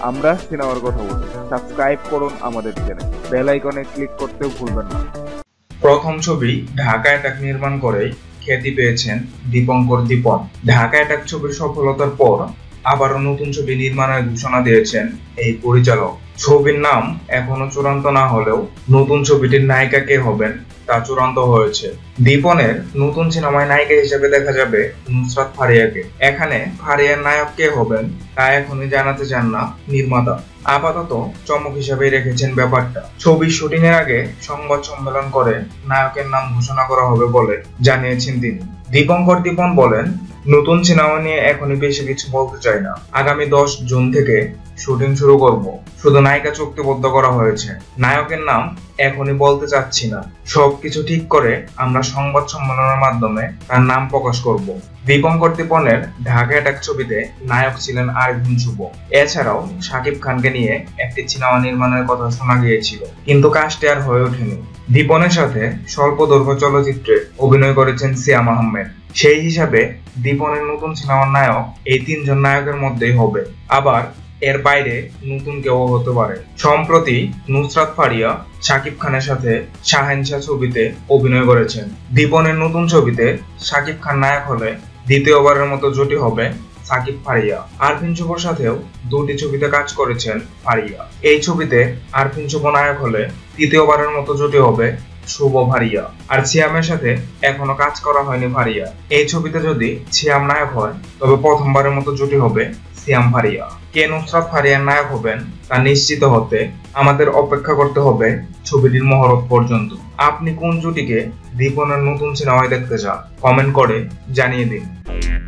আমরা সিনেমার কথা বলি। সাবস্ক্রাইব করুন আমাদের চ্যানেল, বেল আইকনে ক্লিক করতেও ভুলবেন না। প্রথম ছবি ঢাকা অ্যাটাক নির্মাণ করেই খ্যাতি পেয়েছেন দীপঙ্কর দীপন। ঢাকা অ্যাটাক ছবির সফলতার পর আবারও নতুন ছবি নির্মাণের ঘোষণা দিয়েছেন এই পরিচালক। ছবির নাম এখনো চূড়ান্ত না হলেও নতুন ছবিটির নায়িকা কে হবেন তা চূড়ান্ত হয়েছে। দীপনের নতুন সিনেমায় নায়িকা হিসেবে দেখা যাবে নুসরাত ফারিয়াকে। এখানে ফারিয়ার নায়ক কে হবেন তা এখনই জানাতে চান না নির্মাতা। আপাতত চমক হিসেবে রেখেছেন ব্যাপারটা। ছবির শুটিং এর আগে সংবাদ সম্মেলন করে নায়কের নাম ঘোষণা করা হবে বলে জানিয়েছেন তিনি। দীপঙ্কর দীপন বলেন, নতুন সিনেমা নিয়ে এখনই বেশি কিছু বলতে চাই না। আগামী 10 জুন থেকে শুটিং শুরু করব। শুধু নায়িকা চুক্তিবদ্ধ করা হয়েছে, নায়কের নাম এখনই বলতে চাচ্ছি না। সবকিছু ঠিক করে আমরা সংবাদ সম্মেলনের মাধ্যমে তার নাম প্রকাশ করব। দীপঙ্কর দীপনের ঢাকা অ্যাটাক ছবিতে নায়ক ছিলেন আরভিন শুভ। এছাড়াও শাকিব খানকে নিয়ে একটি সিনেমা নির্মাণের কথা শোনা গিয়েছিল, কিন্তু কাজটি আর হয়ে ওঠেনি। দীপনের সাথে স্বল্প দৈর্ঘ্য চলচ্চিত্রে অভিনয় করেছেন সিয়াম আহমেদ। সেই হিসাবে দীপনের নতুন সিনেমার নায়ক এই 3 জন নায়কের মধ্যেই হবে। আবার এর বাইরে নতুন কেউ হতে পারে। সম্প্রতি নুসরাত ফারিয়া শাকিব খানের সাথে শাহেনশাহ ছবিতে অভিনয় করেছেন। দীপনের নতুন ছবিতে শাকিব খান নায়ক হলে দ্বিতীয়বারের মতো জুটি হবে সাকিব ফারিয়া। আরফিন শুভর সাথেও 2টি ছবিতে কাজ করেছেন ফারিয়া। এই ছবিতে আরফিন শুভ নায়ক হলে তৃতীয়বারের মতো জুটি হবে শুভ ফারিয়া। আর সিয়ামের সাথে এখনো কাজ করা হয়নি ফারিয়া। এই ছবিতে যদি সিয়াম নায়ক হয় তবে প্রথমবারের মতো জুটি হবে সিয়াম ফারিয়া। কে নুসরাত ফারিয়ার নায়ক হবেন তা নিশ্চিত হতে আমাদের অপেক্ষা করতে হবে ছবিটির মহরত পর্যন্ত। আপনি কোন জুটিকে দীপনের নতুন সিনেমায় দেখতে চান কমেন্ট করে জানিয়ে দিন।